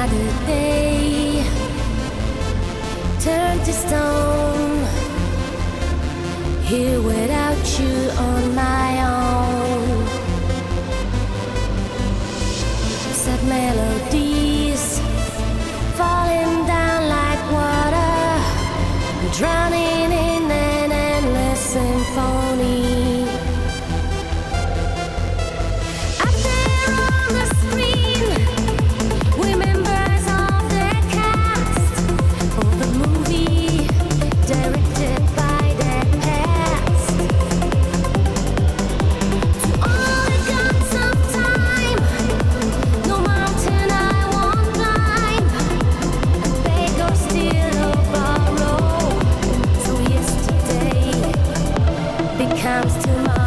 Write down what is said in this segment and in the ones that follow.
Another day turned to stone, here without you on my own. Sad melodies falling down like water, drowning in an endless symphony. Comes tomorrow.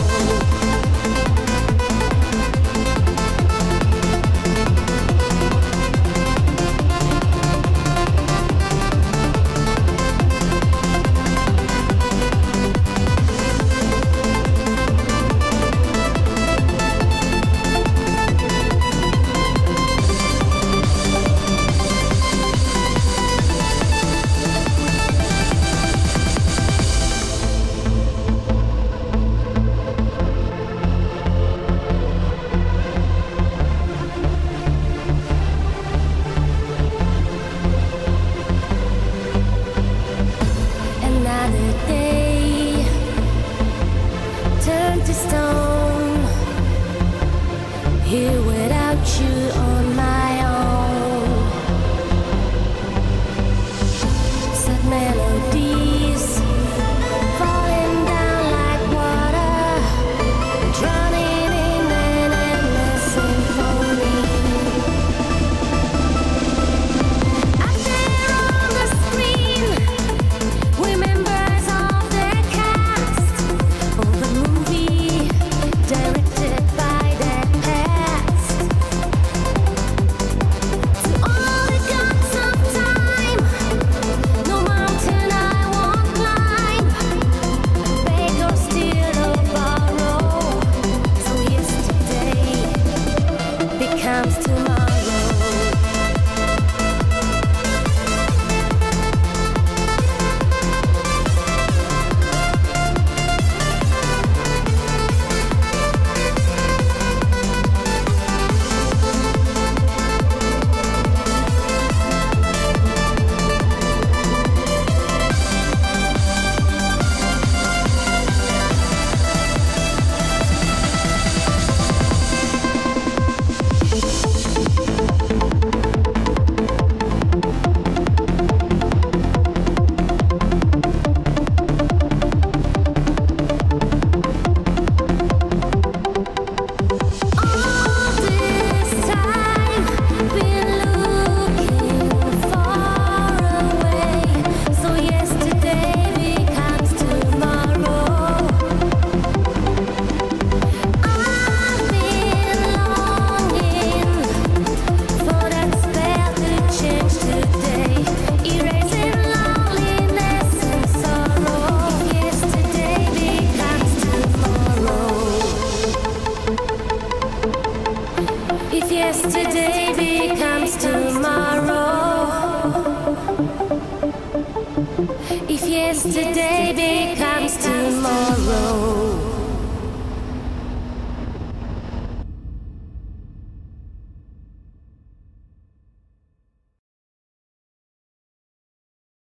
Another day turned to stone, here without you on my own. Sad melodies falling down like water, drowning in an endless symphony. Up there on the screen, members of the cast of the movie directed by the past. To all the gods of time, no mountain I won't climb, beg or steal or borrow. So yesterday becomes tomorrow. If yesterday becomes tomorrow, if yesterday becomes